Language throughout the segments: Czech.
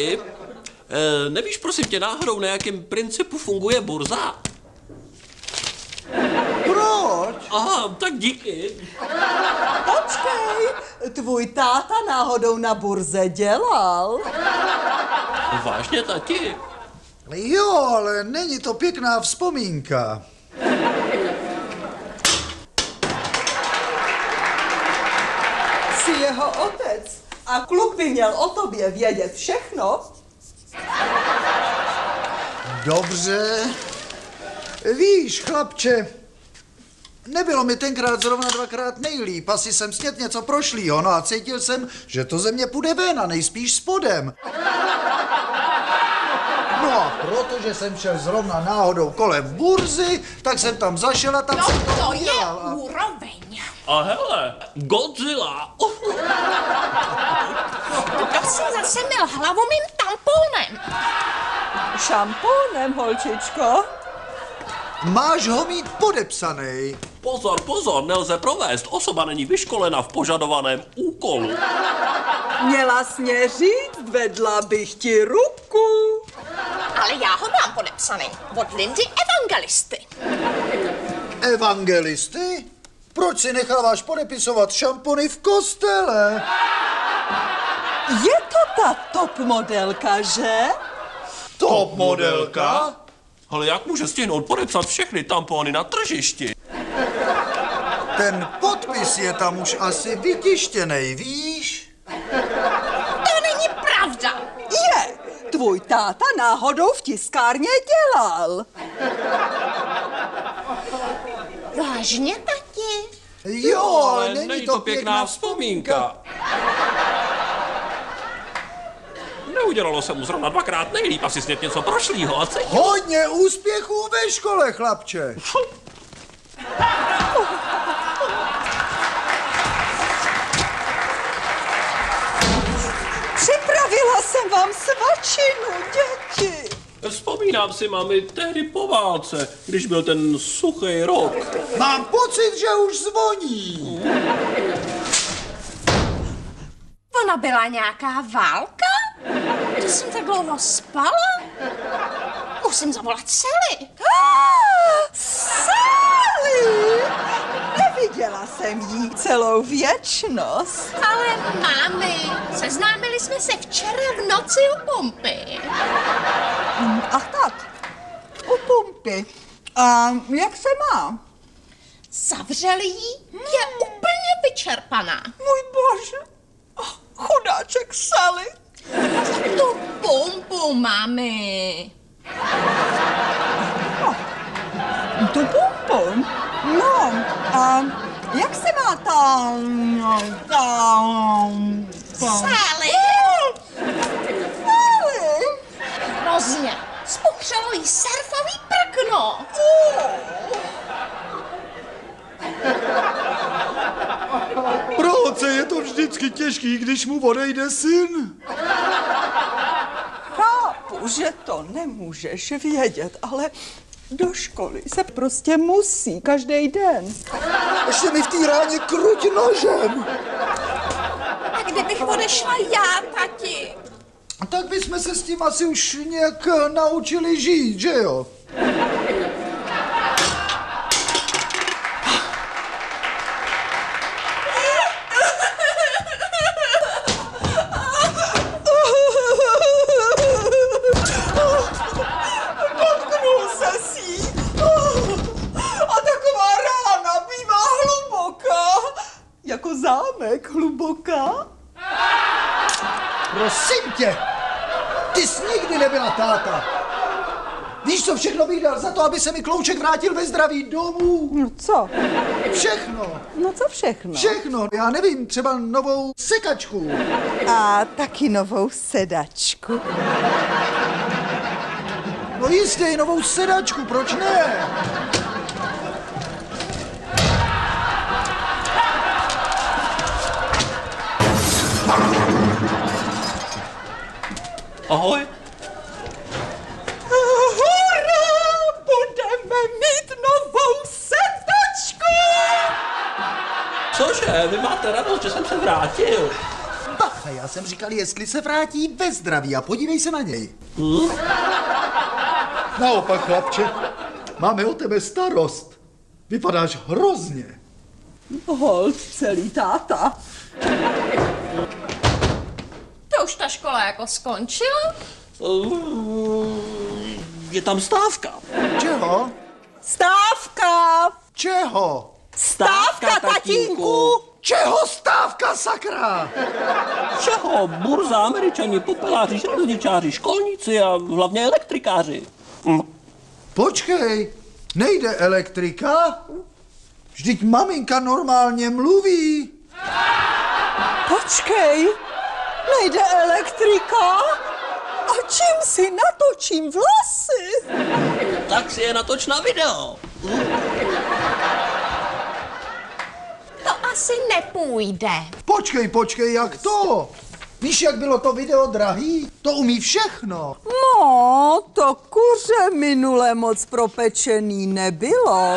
Tati, nevíš prosím tě náhodou, na jakém principu funguje burza? Proč? Aha, tak díky. Počkej, tvůj táta náhodou na burze dělal. Vážně, tati? Jo, ale není to pěkná vzpomínka. Jsi jeho otec a kluk by měl o tobě vědět všechno. Dobře. Víš, chlapče, nebylo mi tenkrát zrovna dvakrát nejlíp, asi jsem sněd něco prošlýho, no a cítil jsem, že to ze mě půjde ven a nejspíš spodem. No a protože jsem šel zrovna náhodou kolem burzy, tak jsem tam zašel a tam No jsem to je udělal a... úroveň. A hele, Godzilla. Kdo si zase mil hlavu mým tamponem? Šampónem, holčičko. Máš ho mít podepsaný. Pozor, pozor, nelze provést. Osoba není vyškolena v požadovaném úkolu. Měla jsi mě říct, vedla bych ti ruku. Ale já ho mám podepsaný od Lindy Evangelisty. Evangelisty? Proč si necháváš podepisovat šampony v kostele? Je to ta top modelka, že? Top modelka? Ale jak může stihnout podepsat všechny tampony na tržišti? Ten podpis je tam už asi vytištěnej, víš? To není pravda. Je, tvůj táta náhodou v tiskárně dělal. Vážně, tati? Jo, ale není to pěkná vzpomínka. Neudělalo se mu zrovna dvakrát nejlíp, asi sněd něco prošlýho a cítil. Hodně úspěchů ve škole, chlapče. Připravila jsem vám svačinu, děti. Vzpomínám si, mami, tehdy po válce, když byl ten suchý rok. Mám pocit, že už zvoní. Ona byla nějaká válka? To jsem tak dlouho spala? Musím zavolat Sally. Sally! Neviděla jsem jí celou věčnost. Ale mami, seznámili jsme se včera v noci u pumpy. Ach tak, u pumpy. A jak se má? Zavřeli ji, je úplně vyčerpaná. Můj bože, chudáček Sally. Tu pumpu, mami. Tu pumpu? No, a jak se má ta... Sally? Sally? Hrozně. Spuchřelo jí surfový prkno. Pro otce je to vždycky těžký, když mu odejde syn. Chápu, že to nemůžeš vědět, ale do školy se prostě musí každý den. Ještě mi v té ráně kruť nožem. A kdybych odešla já, tati? Tak bychom se s tím asi už nějak naučili žít, že jo? Potknul se s jí. A taková rána bývá hluboká. Jako zámek hluboká. Prosím tě, ty jsi nikdy nebyla táta. Víš, co všechno bych dal za to, aby se mi klouček vrátil ve zdraví domů? No co? Všechno. No co všechno? Všechno. Já nevím, třeba novou sekačku. A taky novou sedačku. No jistě, i novou sedačku, proč ne? Ahoj. Hurá! Budeme mít novou sedačku! Cože, vy máte radost, že jsem se vrátil. Bah, A já jsem říkal, jestli se vrátí ve zdraví a podívej se na něj. Naopak, chlapče, máme o tebe starost. Vypadáš hrozně. Holt celý táta. To už ta škola jako skončila? Je tam stávka. Čeho? Stávka! Čeho? Stávka, tatínku! Čeho stávka, sakra? Všeho, burza, Američani, popeláři, železničáři, školníci a hlavně elektrikáři. Počkej, nejde elektrika? Vždyť maminka normálně mluví. Počkej, nejde elektrika? A čím si natočím vlasy? Tak si je natoč na video. To asi nepůjde. Počkej, jak to? Víš, jak bylo to video drahý? To umí všechno. No, to kuře minule moc propečený nebylo.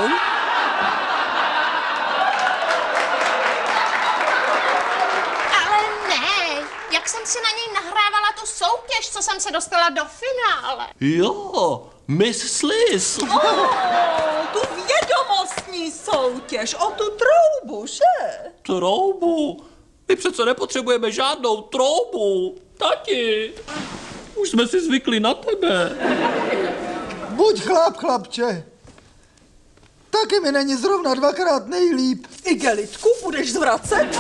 Ale ne, jak jsem si na něj nahrávala tu soutěž, co jsem se dostala do finále. Jo, Miss Sliss. Tu vědomostní soutěž o tu troubu, že? Troubu? My přece nepotřebujeme žádnou troubu. Tati, už jsme si zvykli na tebe. Buď chlapče. Taky mi není zrovna dvakrát nejlíp. Igelitku budeš zvracet?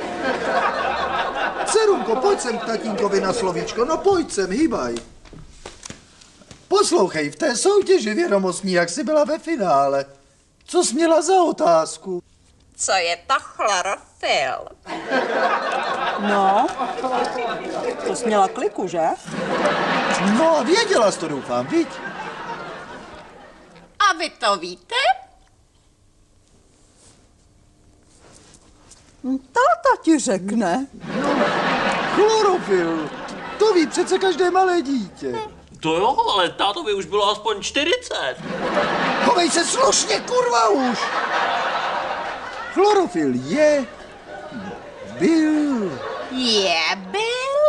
Dcerunko, pojď sem k tatínkovi na slovíčko. No pojď sem, hýbaj. Poslouchej, v té soutěži vědomostní, jak jsi byla ve finále, co jsi měla za otázku? Co je to chlorofyl? No, to jsi měla kliku, že? No, věděla jsi to, doufám, viď? A vy to víte? Táta ti řekne. Chlorofyl, to ví přece každé malé dítě. To jo, ale tátovi už bylo aspoň 40. Chovej se slušně, kurva už! Chlorofyl byl?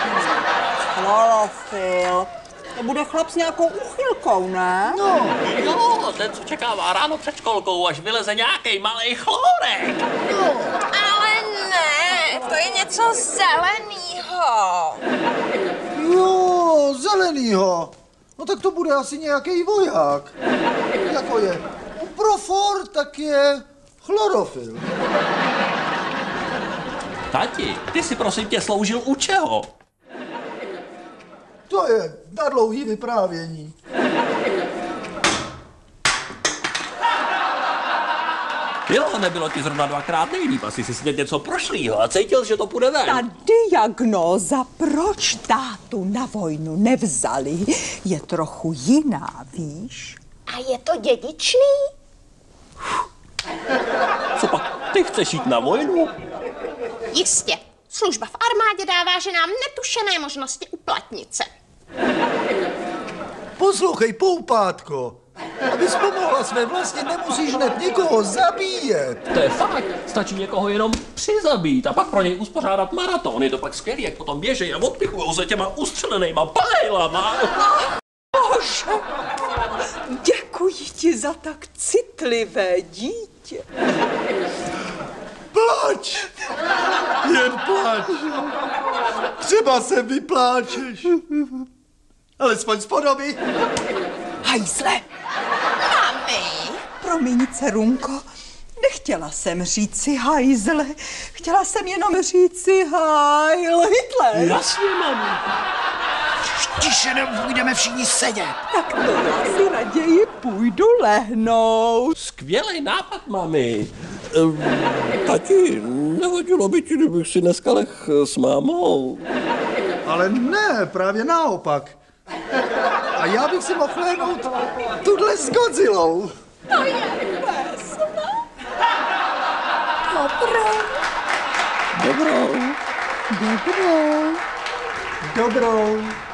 Chlorofyl. To bude chlap s nějakou uchylkou, ne? No, Jo, ten, co čekává ráno před školkou, až vyleze nějaký malý chlorek. Ale ne, to je něco zelenýho. jo, zelenýho. No tak to bude asi nějaký voják. Jako je Profor, tak je chlorofyl. Tati, ty si prosím tě sloužil u čeho? To je na dlouhý vyprávění. Jo, nebylo ti zrovna dvakrát nejlíp, asi si sněd něco prošlýho a cítil, že to půjde ven. Ta diagnóza, proč tátu na vojnu nevzali, je trochu jiná, víš? A je to dědičný? Co pak, ty chceš jít na vojnu? Jistě. Služba v armádě dává ženám netušené možnosti uplatnit se. Poslouchej, poupátko. Abys pomohla své vlasti, nemusíš hned někoho zabíjet. To je fakt, stačí někoho jenom přizabít a pak pro něj uspořádat maraton. Je to pak skvělý, jak potom běžejí a odpichujou se těma ustřelenýma pajlama. Bože, děkuji ti za tak citlivé dítě. Plač! Jen plač. Třeba se vypláčeš. Alespoň z podoby. Hajzle, Mami, promiň, dcerunko, nechtěla jsem říci hajzle, chtěla jsem jenom říci Heil Hitler. Jasně, mami. Tiše, nebudeme všichni sedět. Tak to já si raději půjdu lehnout. Skvělý nápad, mami. Tati, nevadilo by ti, kdybych si dneska leh s mámou? Ale ne, právě naopak. A já bych si mohl lehnout tuhle s Godzillou. to je vesno. Dobrou. Dobrou. Dobrou.